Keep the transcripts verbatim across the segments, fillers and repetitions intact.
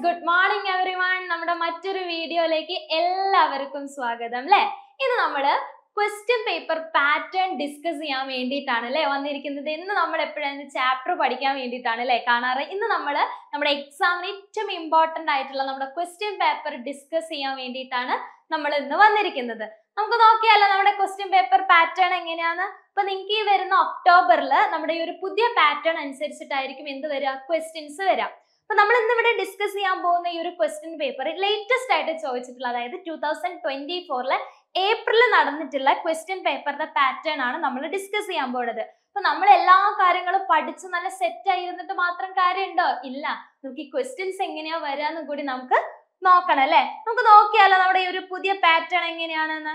good morning everyone. നമ്മുടെ മറ്റൊരു വീഡിയോയിലേക്ക് എല്ലാവർക്കും സ്വാഗതം ല്ലേ. ഇന്ന് നമ്മൾ ക്വസ്റ്റ്യൻ പേപ്പർ പാറ്റേൺ ഡിസ്കസ് ചെയ്യാൻ വേണ്ടിയിട്ടാണ് ല്ലേ വന്നിരിക്കുന്നത്. ഇന്ന് നമ്മൾ എപ്പോഴാണ് ചാപ്റ്റർ പഠിക്കാൻ വേണ്ടിയിട്ടാണ് ല്ലേ കാണാറ്. ഇന്ന് നമ്മൾ നമ്മുടെ എക്സാമിന് ഏറ്റവും ഇമ്പോർട്ടന്റ് ആയിട്ടുള്ള നമ്മുടെ ക്വസ്റ്റ്യൻ പേപ്പർ ഡിസ്കസ് ചെയ്യാൻ വേണ്ടിയിട്ടാണ് നമ്മൾ ഇന്ന് വന്നിരിക്കുന്നത്. നമുക്ക് നോക്കിയാലോ നമ്മുടെ ക്വസ്റ്റ്യൻ പേപ്പർ പാറ്റേൺ എങ്ങനെയാണ്. അപ്പൊ നിങ്ങൾക്ക് ഈ വരുന്ന ഒക്ടോബറിൽ നമ്മുടെ ഈ ഒരു പുതിയ പാറ്റേൺ അനുസരിച്ചിട്ടായിരിക്കും എന്ത് വരിക, ക്വസ്റ്റ്യൻസ് വരാം. അപ്പൊ നമ്മൾ ഇന്ന് ഇവിടെ ഡിസ്കസ് ചെയ്യാൻ പോകുന്ന ഈ ഒരു ക്വസ്റ്റ്യൻ പേപ്പർ ലേറ്റസ്റ്റ് ആയിട്ട് ചോദിച്ചിട്ടുള്ള, അതായത് ടൂ തൗസൻഡ് ട്വന്റി ഫോറിലെ ഏപ്രിൽ നടന്നിട്ടുള്ള ക്വസ്റ്റ്യൻ പേപ്പറിന്റെ പാറ്റേൺ ആണ് നമ്മൾ ഡിസ്കസ് ചെയ്യാൻ പോകുന്നത്. അപ്പൊ നമ്മൾ എല്ലാ കാര്യങ്ങളും പഠിച്ച് നല്ല സെറ്റ് ആയിരുന്നിട്ട് മാത്രം കാര്യമുണ്ടോ? ഇല്ല. നമുക്ക് ഈ ക്വസ്റ്റ്യൻസ് എങ്ങനെയാ വരാന്ന് കൂടി നമുക്ക് നോക്കണം അല്ലെ. നമുക്ക് നോക്കിയാലോ നമ്മുടെ ഈ ഒരു പുതിയ പാറ്റേൺ എങ്ങനെയാണെന്ന്.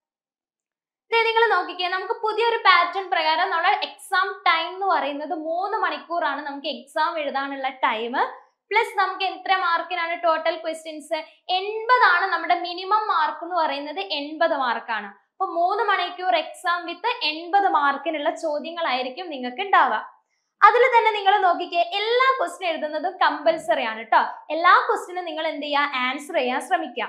നിങ്ങൾ നോക്കിക്കേ, നമുക്ക് പുതിയൊരു പാറ്റേൺ പ്രകാരം നമ്മുടെ എക്സാം ടൈം എന്ന് പറയുന്നത് മൂന്ന് മണിക്കൂറാണ് നമുക്ക് എക്സാം എഴുതാനുള്ള ടൈം. പ്ലസ് നമുക്ക് എത്ര മാർക്കിനാണ് ടോട്ടൽ ക്വസ്റ്റ്യൻസ്? എൺപതാണ് നമ്മുടെ മിനിമം മാർക്ക് എന്ന് പറയുന്നത്. എൺപത് മാർക്കാണ്. അപ്പൊ മൂന്ന് മണിക്കൂർ എക്സാം വിത്ത് എൺപത് മാർക്കിനുള്ള ചോദ്യങ്ങളായിരിക്കും നിങ്ങൾക്ക് ഉണ്ടാവുക. അതിൽ തന്നെ നിങ്ങൾ നോക്കിക്കേ, എല്ലാ ക്വസ്റ്റ്യൻ എഴുതുന്നതും കമ്പൽസറി ആണ് കേട്ടോ. എല്ലാ ക്വസ്റ്റ്യനും നിങ്ങൾ എന്ത് ചെയ്യുക, ആൻസർ ചെയ്യാൻ ശ്രമിക്കുക.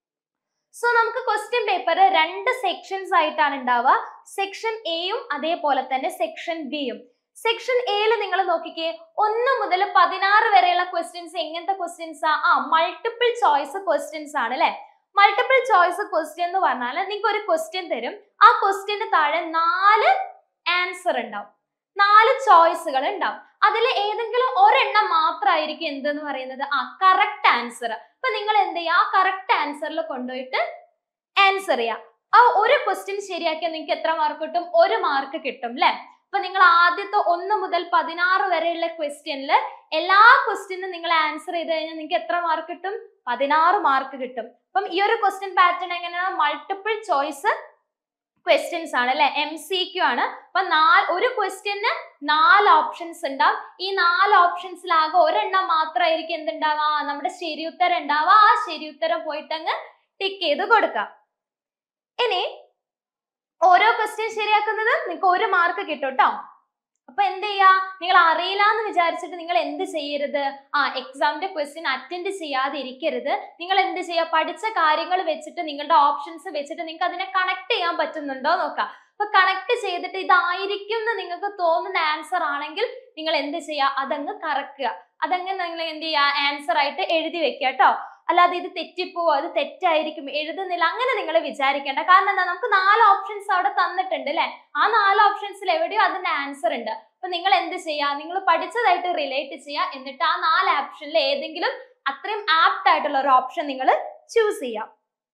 സോ നമുക്ക് ക്വസ്റ്റ്യൻ പേപ്പർ രണ്ട് സെക്ഷൻസ് ആയിട്ടാണ് ഉണ്ടാവുക. സെക്ഷൻ എയും അതേപോലെ തന്നെ സെക്ഷൻ ബിയും. സെക്ഷൻ എയിൽ നിങ്ങൾ നോക്കിക്കേ, ഒന്ന് മുതൽ പതിനാറ് വരെയുള്ള ക്വസ്റ്റ്യൻസ് എങ്ങനത്തെ ക്വസ്റ്റ്യൻസ് ആ മൾട്ടിപ്പിൾ ചോയ്സ് ക്വസ്റ്റ്യൻസ് ആണ് അല്ലെ. മൾട്ടിപ്പിൾ ചോയ്സ് ക്വസ്റ്റ്യൻ എന്ന് പറഞ്ഞാൽ നിങ്ങൾക്ക് ഒരു ക്വസ്റ്റ്യൻ തരും, ആ ക്വസ്റ്റ്യന് താഴെ നാല് ആൻസർ ഉണ്ടാവും, നാല് ചോയ്സുകൾ ഉണ്ടാവും. അതിൽ ഏതെങ്കിലും ഒരെണ്ണം മാത്രമായിരിക്കും എന്തെന്ന് പറയുന്നത് ആ കറക്റ്റ് ആൻസർ. അപ്പൊ നിങ്ങൾ എന്ത് ചെയ്യുക, ആ കറക്റ്റ് ആൻസറിൽ കൊണ്ടുപോയിട്ട് ആൻസർ ചെയ്യുക. ആ ഒരു ക്വസ്റ്റ്യൻ ശരിയാക്കിയാൽ നിങ്ങൾക്ക് എത്ര മാർക്ക് കിട്ടും? ഒരു മാർക്ക് കിട്ടും അല്ലെ. അപ്പൊ നിങ്ങൾ ആദ്യത്തെ ഒന്ന് മുതൽ പതിനാറ് വരെയുള്ള ക്വസ്റ്റ്യനിൽ എല്ലാ ക്വസ്റ്റ്യനും നിങ്ങൾ ആൻസർ ചെയ്ത് കഴിഞ്ഞാൽ നിങ്ങൾക്ക് എത്ര മാർക്ക് കിട്ടും? പതിനാറ് മാർക്ക് കിട്ടും. അപ്പം ഈ ഒരു ക്വസ്റ്റ്യൻ പാറ്റേൺ എങ്ങനെയാണ്? മൾട്ടിപ്പിൾ ചോയ്സ് ക്വസ്റ്റ്യൻസ് ആണ് അല്ലെ, എം സി ക്യു ആണ്. അപ്പൊ നാല് ഒരു ക്വസ്റ്റ്യന് നാല് ഓപ്ഷൻസ് ഉണ്ടാവും. ഈ നാല് ഓപ്ഷൻസിലാകെ ഒരെണ്ണം മാത്രമായിരിക്കും എന്തുണ്ടാവുക, നമ്മുടെ ശരി ഉത്തരം ഉണ്ടാവുക. ആ ശരി ഉത്തരം പോയിട്ട് അങ്ങ് ടിക്ക് ചെയ്ത് കൊടുക്കാം. ഇനി ഓരോ ക്വസ്റ്റ്യൻ ശരിയാക്കുന്നത് നിങ്ങൾക്ക് ഒരു മാർക്ക് കിട്ടും കേട്ടോ. അപ്പൊ എന്ത് ചെയ്യാ, നിങ്ങൾ അറിയില്ല എന്ന് വിചാരിച്ചിട്ട് നിങ്ങൾ എന്ത് ചെയ്യരുത്, ആ എക്സാമിന്റെ ക്വസ്റ്റ്യൻ അറ്റൻഡ് ചെയ്യാതെ ഇരിക്കരുത്. നിങ്ങൾ എന്ത് ചെയ്യുക, പഠിച്ച കാര്യങ്ങൾ വെച്ചിട്ട് നിങ്ങളുടെ ഓപ്ഷൻസ് വെച്ചിട്ട് നിങ്ങൾക്ക് അതിനെ കണക്ട് ചെയ്യാൻ പറ്റുന്നുണ്ടോ നോക്കാം. അപ്പൊ കണക്ട് ചെയ്തിട്ട് ഇതായിരിക്കും എന്ന് നിങ്ങൾക്ക് തോന്നുന്ന ആൻസർ ആണെങ്കിൽ നിങ്ങൾ എന്ത് ചെയ്യുക, അതങ്ങ് കറക്കുക. അതങ്ങ് നിങ്ങൾ എന്ത് ചെയ്യുക, ആൻസർ ആയിട്ട് എഴുതി വെക്കുക കേട്ടോ. അല്ലാതെ ഇത് തെറ്റിപ്പോവോ, അത് തെറ്റായിരിക്കും, എഴുതുന്നില്ല, അങ്ങനെ നിങ്ങൾ വിചാരിക്കേണ്ട. കാരണം എന്താ, നമുക്ക് നാല് ഓപ്ഷൻസ് അവിടെ തന്നിട്ടുണ്ട് അല്ലെ. ആ നാല് ഓപ്ഷൻസിൽ എവിടെയോ അതിന്റെ ആൻസർ ഉണ്ട്. അപ്പൊ നിങ്ങൾ എന്ത് ചെയ്യാ, നിങ്ങൾ പഠിച്ചതായിട്ട് റിലേറ്റ് ചെയ്യുക. എന്നിട്ട് ആ നാല് ഓപ്ഷനിൽ ഏതെങ്കിലും അത്രയും ആപ്റ്റ് ആയിട്ടുള്ള ഒരു ഓപ്ഷൻ നിങ്ങൾ ചൂസ് ചെയ്യാം.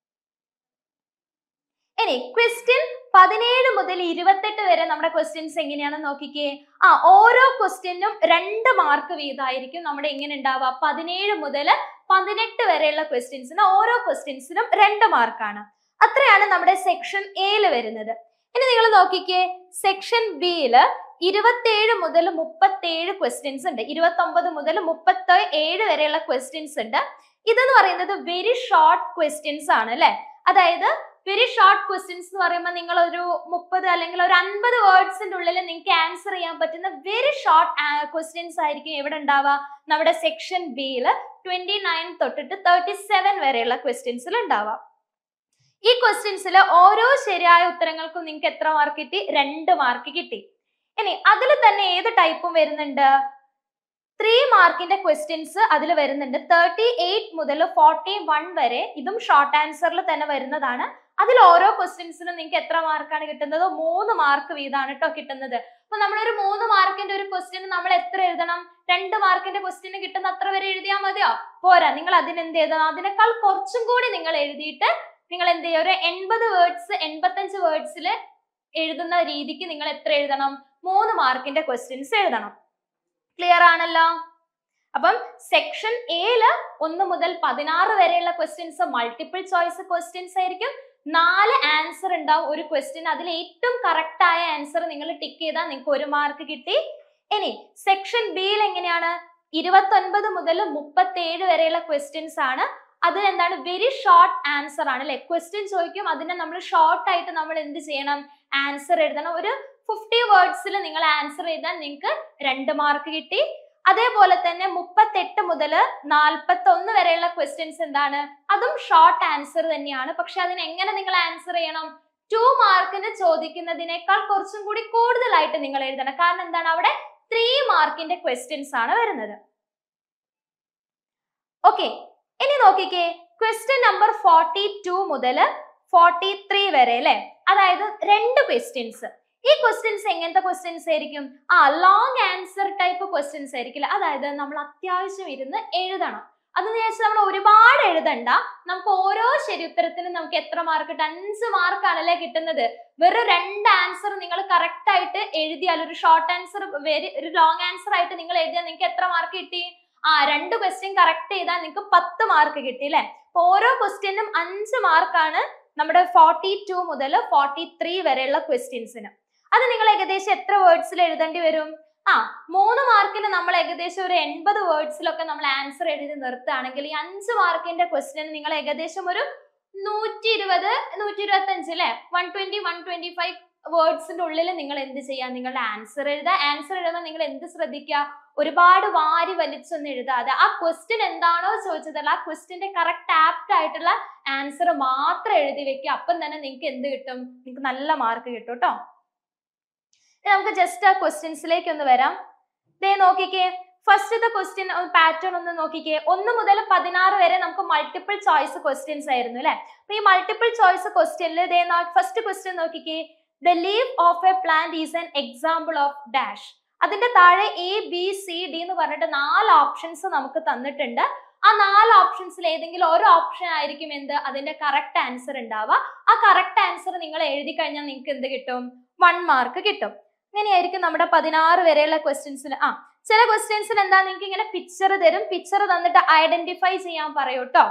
ഇനി ക്വസ്റ്റ്യൻ പതിനേഴ് മുതൽ ഇരുപത്തെട്ട് വരെ നമ്മുടെ ക്വസ്റ്റ്യൻസ് എങ്ങനെയാണെന്ന് നോക്കിക്കേ. ആ ഓരോ ക്വസ്റ്റ്യനും രണ്ട് മാർക്ക് വീതമായിരിക്കും നമ്മുടെ എങ്ങനെ ഉണ്ടാവുക. പതിനേഴ് മുതൽ പതിനെട്ട് വരെയുള്ള ക്വസ്റ്റ്യൻസിന് ഓരോ ക്വസ്റ്റ്യൻസിനും രണ്ട് മാർക്കാണ്. അത്രയാണ് നമ്മുടെ സെക്ഷൻ എയിൽ വരുന്നത്. ഇനി നിങ്ങൾ നോക്കിക്കേ, സെക്ഷൻ ബിയില് ഇരുപത്തേഴ് മുതൽ മുപ്പത്തേഴ് ക്വസ്റ്റ്യൻസ് ഉണ്ട്. ഇരുപത്തി ഒമ്പത് മുതൽ മുപ്പത്തി ഏഴ് വരെയുള്ള ക്വസ്റ്റ്യൻസ് ഉണ്ട്. ഇതെന്ന് പറയുന്നത് വെരി ഷോർട്ട് ക്വസ്റ്റ്യൻസ് ആണ് അല്ലെ. അതായത് വെരി ഷോർട്ട് ക്വസ്റ്റ്യൻസ് എന്ന് പറയുമ്പോൾ നിങ്ങൾ ഒരു മുപ്പത് അല്ലെങ്കിൽ ഒരു അൻപത് വേർഡ്സിന്റെ ഉള്ളിൽ നിങ്ങൾക്ക് ആൻസർ ചെയ്യാൻ പറ്റുന്ന വെരി ഷോർട്ട് ക്വസ്റ്റ്യൻസ് ആയിരിക്കും എവിടെ ഉണ്ടാവുക, നമ്മുടെ സെക്ഷൻ ബിയിൽ ട്വന്റി നയൻ തൊട്ടിട്ട് തേർട്ടി സെവൻ വരെയുള്ള ക്വസ്റ്റ്യൻസിൽ ഉണ്ടാവാം. ഈ ക്വസ്റ്റ്യൻസിൽ ഓരോ ശരിയായ ഉത്തരങ്ങൾക്കും നിങ്ങൾക്ക് എത്ര മാർക്ക് കിട്ടി? രണ്ട് മാർക്ക് കിട്ടി. ഇനി അതിൽ തന്നെ ഏത് ടൈപ്പും വരുന്നുണ്ട്, ത്രീ മാർക്കിന്റെ ക്വസ്റ്റ്യൻസ് അതിൽ വരുന്നുണ്ട്. തേർട്ടി എയ്റ്റ് മുതൽ ഫോർട്ടി വൺ വരെ ഇതും ഷോർട്ട് ആൻസറിൽ തന്നെ വരുന്നതാണ്. അതിൽ ഓരോ ക്വസ്റ്റ്യൻസിനും നിങ്ങൾക്ക് എത്ര മാർക്കാണ് കിട്ടുന്നത്? മൂന്ന് മാർക്ക് വീതമാണ് കേട്ടോ കിട്ടുന്നത്. അപ്പൊ നമ്മളൊരു മൂന്ന് മാർക്കിന്റെ ഒരു ക്വസ്റ്റ്യൻ നമ്മൾ എത്ര എഴുതണം? രണ്ട് മാർക്കിന്റെ ക്വസ്റ്റ്യന് കിട്ടുന്ന അത്ര വരെ എഴുതിയാൽ മതിയോ? പോരാ, നിങ്ങൾ അതിനെന്ത് എഴുതണം, അതിനേക്കാൾ കുറച്ചും കൂടി നിങ്ങൾ എഴുതിയിട്ട് നിങ്ങൾ എന്ത് ചെയ്യുക, ഒരു എൺപത് വേർഡ്സ് എൺപത്തഞ്ച് വേർഡ്സിൽ എഴുതുന്ന രീതിക്ക് നിങ്ങൾ എത്ര എഴുതണം? മൂന്ന് മാർക്കിന്റെ ക്വസ്റ്റ്യൻസ് എഴുതണം. ക്ലിയർ ആണല്ലോ. അപ്പം സെക്ഷൻ എയില് ഒന്ന് മുതൽ പതിനാറ് വരെയുള്ള ക്വസ്റ്റ്യൻസ് മൾട്ടിപ്പിൾ ചോയ്സ് ക്വസ്റ്റ്യൻസ് ആയിരിക്കും. നാല് ആൻസർ ഉണ്ടാവും ഒരു ക്വസ്റ്റ്യൻ. അതിൽ ഏറ്റവും കറക്റ്റ് ആയ ആൻസർ നിങ്ങൾ ടിക്ക് ചെയ്താൽ നിങ്ങൾക്ക് ഒരു മാർക്ക് കിട്ടി. ഇനി സെക്ഷൻ ബിയിൽ എങ്ങനെയാണ്, ഇരുപത്തി ഒൻപത് മുതൽ മുപ്പത്തി ഏഴ് വരെയുള്ള ക്വസ്റ്റ്യൻസ് ആണ്. അതിന് എന്താണ്, വെരി ഷോർട്ട് ആൻസർ ആണ് അല്ലെ. ക്വസ്റ്റ്യൻ ചോദിക്കും, അതിനെ നമ്മൾ ഷോർട്ട് ആയിട്ട് നമ്മൾ എന്ത് ചെയ്യണം, ആൻസർ എഴുതണം. ഒരു ഫിഫ്റ്റി വേർഡ്സിൽ നിങ്ങൾ ആൻസർ ചെയ്താൽ നിങ്ങൾക്ക് രണ്ട് മാർക്ക് കിട്ടി. അതേപോലെ തന്നെ മുപ്പത്തെട്ട് മുതൽ നാൽപ്പത്തി ഒന്ന് വരെയുള്ള ക്വസ്റ്റ്യൻസ് എന്താണ്, അതും ഷോർട്ട് ആൻസർ തന്നെയാണ്. പക്ഷെ അതിന് എങ്ങനെ നിങ്ങൾ ആൻസർ ചെയ്യണം, ടു മാർക്കിന് ചോദിക്കുന്നതിനേക്കാൾ കുറച്ചും കൂടി കൂടുതലായിട്ട് നിങ്ങൾ എഴുതണം. കാരണം എന്താണ്, അവിടെ ത്രീ മാർക്കിന്റെ ക്വസ്റ്റ്യൻസ് ആണ് വരുന്നത്. ഓക്കെ, ഇനി നോക്കിക്കേ, ക്വസ്റ്റ്യൻ നമ്പർ ഫോർട്ടി ടു മുതൽ ഫോർട്ടി ത്രീ വരെ അല്ലെ, അതായത് രണ്ട് ക്വസ്റ്റ്യൻസ്. ഈ ക്വസ്റ്റ്യൻസ് എങ്ങനത്തെ ക്വസ്റ്റ്യൻസ് ആയിരിക്കും, ആ ലോങ് ആൻസർ ടൈപ്പ് ക്വസ്റ്റ്യൻസ് ആയിരിക്കില്ല. അതായത് നമ്മൾ അത്യാവശ്യം ഇരുന്ന് എഴുതണം. അതെന്ന് വെച്ചാൽ നമ്മൾ ഒരുപാട് എഴുതണ്ട, നമുക്ക് ഓരോ ശരി ഉത്തരത്തിനും നമുക്ക് എത്ര മാർക്ക് കിട്ടും, അഞ്ച് മാർക്കാണല്ലേ കിട്ടുന്നത്. വെറും രണ്ട് ആൻസർ നിങ്ങൾ കറക്റ്റ് ആയിട്ട് എഴുതിയാൽ, ഒരു ഷോർട്ട് ആൻസർ വെരി ഒരു ലോങ് ആൻസർ ആയിട്ട് നിങ്ങൾ എഴുതിയാൽ നിങ്ങൾക്ക് എത്ര മാർക്ക് കിട്ടി, ആ രണ്ട് ക്വസ്റ്റ്യൻ കറക്റ്റ് ചെയ്താൽ നിങ്ങൾക്ക് പത്ത് മാർക്ക് കിട്ടി അല്ലെ. അപ്പൊ ഓരോ ക്വസ്റ്റ്യനും അഞ്ച് മാർക്കാണ് നമ്മുടെ ഫോർട്ടി ടു മുതൽ ഫോർട്ടി ത്രീ വരെയുള്ള ക്വസ്റ്റ്യൻസിന്. അത് നിങ്ങൾ ഏകദേശം എത്ര വേർഡ്സിൽ എഴുതേണ്ടി വരും, ആ മൂന്ന് മാർക്കിന് നമ്മൾ ഏകദേശം ഒരു എൺപത് വേർഡ്സിലൊക്കെ നമ്മൾ ആൻസർ എഴുതി നിർത്തുകയാണെങ്കിൽ ഈ അഞ്ച് മാർക്കിന്റെ ക്വസ്റ്റ്യൻ നിങ്ങൾ ഏകദേശം ഒരു നൂറ്റി ഇരുപത് നൂറ്റി ഇരുപത്തി അഞ്ച് അല്ലെ, one twenty one twenty five വേർഡ്സിന്റെ ഉള്ളിൽ നിങ്ങൾ എന്ത് ചെയ്യാ, നിങ്ങളുടെ ആൻസർ എഴുതുക. ആൻസർ എഴുതുമ്പോൾ നിങ്ങൾ എന്ത് ശ്രദ്ധിക്കുക, ഒരുപാട് വാരി വലിച്ചൊന്നും എഴുതാതെ ആ ക്വസ്റ്റ്യൻ എന്താണോ ചോദിച്ചതല്ല, ആ ക്വസ്റ്റ്യന്റെ കറക്റ്റ് ആപ്റ്റ് ആയിട്ടുള്ള ആൻസർ മാത്രം എഴുതി വെക്കുക. അപ്പം തന്നെ നിങ്ങൾക്ക് എന്ത് കിട്ടും, നിങ്ങൾക്ക് നല്ല മാർക്ക് കിട്ടും കേട്ടോ. നമുക്ക് ജസ്റ്റ് ആ ക്വസ്റ്റ്യൻസിലേക്ക് ഒന്ന് വരാം. ദേ നോക്കിക്കേ, ഫസ്റ്റത്തെ ക്വസ്റ്റ്യൻ പാറ്റേൺ ഒന്ന് നോക്കിക്കേ. ഒന്ന് മുതൽ പതിനാറ് വരെ നമുക്ക് മൾട്ടിപ്പിൾ ചോയ്സ് ക്വസ്റ്റ്യൻസ് ആയിരുന്നു അല്ലെ. അപ്പൊ ഈ മൾട്ടിപ്പിൾ ചോയ്സ് ക്വസ്റ്റ്യനിൽ ദേ ഫസ്റ്റ് ക്വസ്റ്റ്യൻ നോക്കിക്കേ, the leaf of a plant is an example of dash. അതിന്റെ താഴെ എ ബി സി ഡി എന്ന് പറഞ്ഞിട്ട് നാല് ഓപ്ഷൻസ് നമുക്ക് തന്നിട്ടുണ്ട്. ആ നാല് ഓപ്ഷൻസിൽ ഏതെങ്കിലും ഒരു ഓപ്ഷൻ ആയിരിക്കും എന്ത്, അതിന്റെ കറക്റ്റ് ആൻസർ ഉണ്ടാവുക. ആ കറക്റ്റ് ആൻസർ നിങ്ങൾ എഴുതി കഴിഞ്ഞാൽ നിങ്ങൾക്ക് എന്ത് കിട്ടും, വൺ മാർക്ക് കിട്ടും. അങ്ങനെയായിരിക്കും നമ്മുടെ പതിനാറ് വരെയുള്ള ക്വസ്റ്റ്യൻസിൽ. ആ ചില ക്വസ്റ്റ്യൻസിൽ എന്താ, നിങ്ങൾക്ക് ഇങ്ങനെ പിക്ചർ തരും, പിക്ചർ തന്നിട്ട് ഐഡന്റിഫൈ ചെയ്യാൻ പറയൂ കേട്ടോ.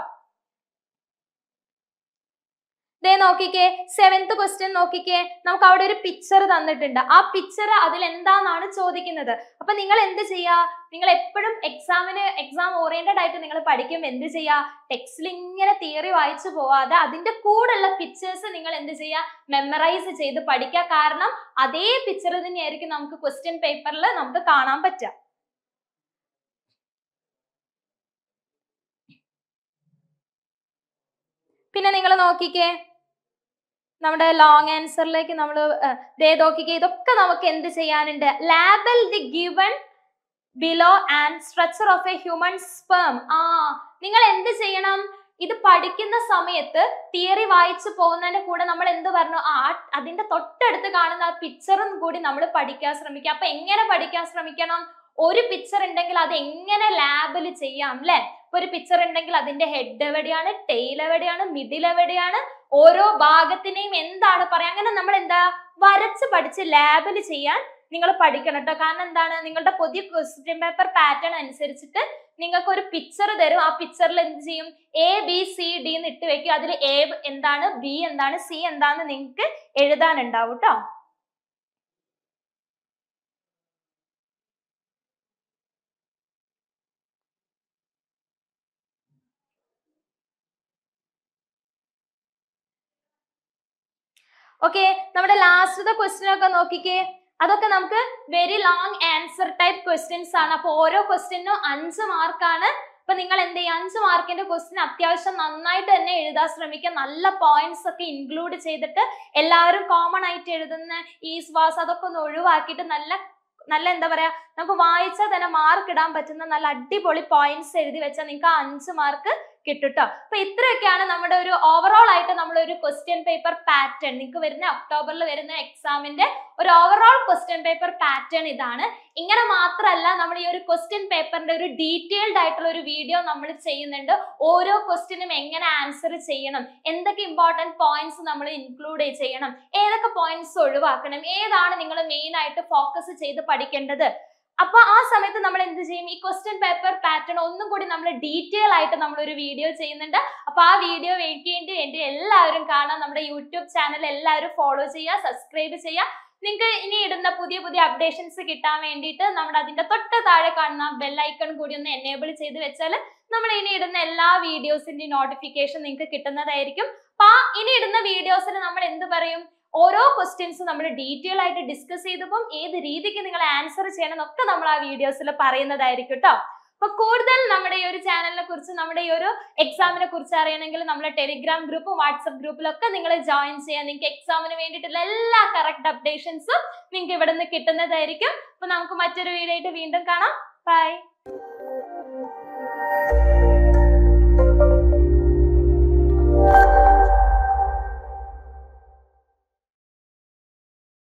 ദേ നോക്കിക്കേ, സെവൻത് ക്വസ്റ്റ്യൻ നോക്കിക്കേ, നമുക്ക് അവിടെ ഒരു പിക്ചർ തന്നിട്ടുണ്ട്. ആ പിക്ചർ അതിൽ എന്താണെന്നാണ് ചോദിക്കുന്നത്. അപ്പൊ നിങ്ങൾ എന്ത് ചെയ്യാ, നിങ്ങൾ എപ്പോഴും എക്സാമിന് എക്സാം ഓറിയന്റഡ് ആയിട്ട് നിങ്ങൾ പഠിക്കുമ്പോൾ എന്ത് ചെയ്യാ, ടെക്സ്റ്റിൽ ഇങ്ങനെ തിയറി വായിച്ചു പോവാതെ അതിന്റെ കൂടെയുള്ള പിക്ചേഴ്സ് നിങ്ങൾ എന്ത് ചെയ്യാ, മെമ്മറൈസ് ചെയ്ത് പഠിക്കുക. കാരണം അതേ പിക്ചർ തന്നെയായിരിക്കും നമുക്ക് ക്വസ്റ്റ്യൻ പേപ്പറിൽ നമുക്ക് കാണാൻ പറ്റുക. പിന്നെ നിങ്ങൾ നോക്കിക്കേ, നമ്മുടെ ലോങ് ആൻസറിലേക്ക് നമ്മൾ ദേ നോക്കിക്കേ, ഇതൊക്കെ നമുക്ക് എന്ത് ചെയ്യാനുണ്ട്, label the given below and structure of a human sperm. ആ നിങ്ങൾ എന്ത് ചെയ്യണം, ഇത് പഠിക്കുന്ന സമയത്ത് തിയറി വായിച്ചു പോകുന്നതിന്റെ കൂടെ നമ്മൾ എന്ത് പറഞ്ഞു, ആ അതിന്റെ തൊട്ടടുത്ത് കാണുന്ന ആ പിക്ചറും കൂടി നമ്മൾ പഠിക്കാൻ ശ്രമിക്കുക. അപ്പൊ എങ്ങനെ പഠിക്കാൻ ശ്രമിക്കണം, ഒരു പിക്ചർ ഉണ്ടെങ്കിൽ അത് എങ്ങനെ ലാബിൽ ചെയ്യാം അല്ലെ. ഒരു പിക്ചർ ഉണ്ടെങ്കിൽ അതിന്റെ ഹെഡ് എവിടെയാണ്, ടെയിൽ എവിടെയാണ്, മിഡിൽ എവിടെയാണ്, ഓരോ ഭാഗത്തിനെയും എന്താണ് പറയാ, അങ്ങനെ നമ്മൾ എന്താ വരച്ച് പഠിച്ച് ലാബിൽ ചെയ്യാൻ നിങ്ങൾ പഠിക്കണം കേട്ടോ. കാരണം എന്താണ്, നിങ്ങളുടെ പുതിയ ക്വസ്റ്റ്യൻ പേപ്പർ പാറ്റേൺ അനുസരിച്ചിട്ട് നിങ്ങൾക്ക് ഒരു പിക്ചർ തരും. ആ പിക്ചറിൽ എന്ത് ചെയ്യും, എ ബി സി ഡി എന്ന് ഇട്ട് വെക്കും. അതിൽ എ എന്താണ്, ബി എന്താണ്, സി എന്താന്ന് നിങ്ങൾക്ക് എഴുതാനുണ്ടാവും കേട്ടോ. ഓക്കെ, നമ്മുടെ ലാസ്റ്റത്തെ ക്വസ്റ്റ്യൻ ഒക്കെ നോക്കിക്കേ, അതൊക്കെ നമുക്ക് very long answer type questions ആണ്. അപ്പൊ ഓരോ ക്വസ്റ്റ്യനും അഞ്ച് മാർക്കാണ്. അപ്പൊ നിങ്ങൾ എന്ത് ചെയ്യുക, അഞ്ച് മാർക്കിന്റെ ക്വസ്റ്റ്യൻ അത്യാവശ്യം നന്നായിട്ട് തന്നെ എഴുതാൻ ശ്രമിക്കുക. നല്ല പോയിന്റ്സ് ഒക്കെ ഇൻക്ലൂഡ് ചെയ്തിട്ട് എല്ലാവരും കോമൺ ആയിട്ട് എഴുതുന്ന ഈസ് വാസ് അതൊക്കെ ഒന്ന് ഒഴിവാക്കിയിട്ട് നല്ല നല്ല എന്താ പറയാ, നമുക്ക് വായിച്ചാൽ തന്നെ മാർക്ക് ഇടാൻ പറ്റുന്ന നല്ല അടിപൊളി പോയിന്റ്സ് എഴുതി വെച്ചാൽ നിങ്ങൾക്ക് ആ അഞ്ച് മാർക്ക് കിട്ടും ട്ടോ. അപ്പൊ ഇത്രയൊക്കെയാണ് നമ്മുടെ ഒരു ഓവറോൾ ആയിട്ട് നമ്മൾ ഒരു ക്വസ്റ്റ്യൻ പേപ്പർ പാറ്റേൺ, നിങ്ങൾക്ക് വരുന്ന ഒക്ടോബറിൽ വരുന്ന എക്സാമിന്റെ ഒരു ഓവറോൾ ക്വസ്റ്റ്യൻ പേപ്പർ പാറ്റേൺ ഇതാണ്. ഇങ്ങനെ മാത്രമല്ല, നമ്മൾ ഈ ഒരു ക്വസ്റ്റ്യൻ പേപ്പറിന്റെ ഒരു ഡീറ്റെയിൽഡ് ആയിട്ടുള്ള ഒരു വീഡിയോ നമ്മൾ ചെയ്യുന്നുണ്ട്. ഓരോ ക്വസ്റ്റ്യനും എങ്ങനെ ആൻസർ ചെയ്യണം, എന്തൊക്കെ ഇമ്പോർട്ടന്റ് പോയിന്റ്സ് നമ്മൾ ഇൻക്ലൂഡ് ചെയ്യണം, ഏതൊക്കെ പോയിന്റ്സ് ഒഴിവാക്കണം, ഏതാണ് നിങ്ങൾ മെയിൻ ആയിട്ട് ഫോക്കസ് ചെയ്ത് പഠിക്കേണ്ടത്. അപ്പൊ ആ സമയത്ത് നമ്മൾ എന്ത് ചെയ്യും, ഈ ക്വസ്റ്റ്യൻ പേപ്പർ പാറ്റേൺ ഒന്നും കൂടി നമ്മൾ ഡീറ്റെയിൽ ആയിട്ട് നമ്മൾ ഒരു വീഡിയോ ചെയ്യുന്നുണ്ട്. അപ്പൊ ആ വീഡിയോ വേണ്ടി വേണ്ടി എല്ലാവരും കാണാൻ നമ്മുടെ യൂട്യൂബ് ചാനൽ എല്ലാവരും ഫോളോ ചെയ്യുക, സബ്സ്ക്രൈബ് ചെയ്യുക. നിങ്ങൾക്ക് ഇനി ഇടുന്ന പുതിയ പുതിയ അപ്ഡേഷൻസ് കിട്ടാൻ വേണ്ടിയിട്ട് നമ്മുടെ അതിന്റെ തൊട്ട് താഴെ കാണുന്ന ബെൽ ഐക്കൺ കൂടി ഒന്ന് എനേബിൾ ചെയ്ത് വെച്ചാൽ നമ്മൾ ഇനി ഇടുന്ന എല്ലാ വീഡിയോസിന്റെ നോട്ടിഫിക്കേഷൻ നിങ്ങൾക്ക് കിട്ടുന്നതായിരിക്കും. അപ്പൊ ഇനി ഇടുന്ന വീഡിയോസിന് നമ്മൾ എന്ത് പറയും, ഓരോ ക്വസ്റ്റ്യൻസും നമ്മൾ ഡീറ്റെയിൽ ആയിട്ട് ഡിസ്കസ് ചെയ്തപ്പം ഏത് രീതിക്ക് നിങ്ങൾ ആൻസർ ചെയ്യണം എന്നൊക്കെ നമ്മൾ ആ വീഡിയോസിൽ പറയുന്നതായിരിക്കും കേട്ടോ. അപ്പൊ കൂടുതൽ നമ്മുടെ ഈ ഒരു ചാനലിനെ കുറിച്ച്, നമ്മുടെ ഈ ഒരു എക്സാമിനെ കുറിച്ച് അറിയണമെങ്കിൽ നമ്മുടെ ടെലിഗ്രാം ഗ്രൂപ്പും വാട്സ്ആപ്പ് ഗ്രൂപ്പിലൊക്കെ നിങ്ങൾ ജോയിൻ ചെയ്യാൻ, നിങ്ങൾക്ക് എക്സാമിന് വേണ്ടിയിട്ടുള്ള എല്ലാ കറക്റ്റ് അപ്ഡേഷൻസും നിങ്ങൾക്ക് ഇവിടെ നിന്ന് കിട്ടുന്നതായിരിക്കും. അപ്പൊ നമുക്ക് മറ്റൊരു വീഡിയോ ആയിട്ട് വീണ്ടും കാണാം. ബൈ.